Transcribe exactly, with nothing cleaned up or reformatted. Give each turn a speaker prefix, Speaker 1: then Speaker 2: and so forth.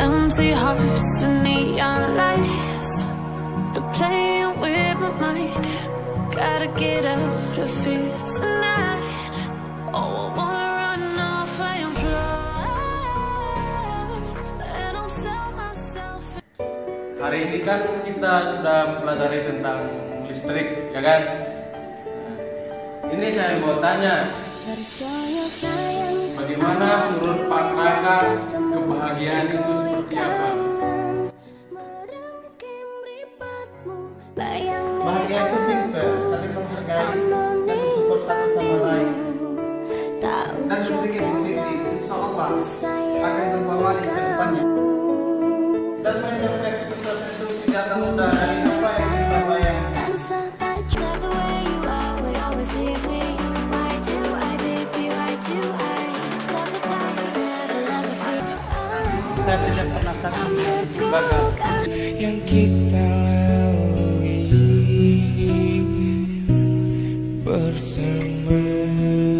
Speaker 1: empty hearts and neon lights. They're playing with my mind. Gotta get out of here tonight. Oh, I wanna run off and fly, and I'll tell myself.
Speaker 2: Hari ini kan kita sudah mempelajari tentang listrik, ya kan? Nah, ini saya mau tanya, bagaimana menurut Pak Raka kebahagiaan itu seperti apa?
Speaker 3: Bahagia itu simple, saling menghargai dan bersyukur satu sama lain. Dan berpikir positif, insya Allah akan membawa di depannya. Dan mencapai kesuksesan itu tidak mudah dari apa yang kita bayangkan. Saya tidak pernah takut gagal.
Speaker 4: Yang kita lalui bersama.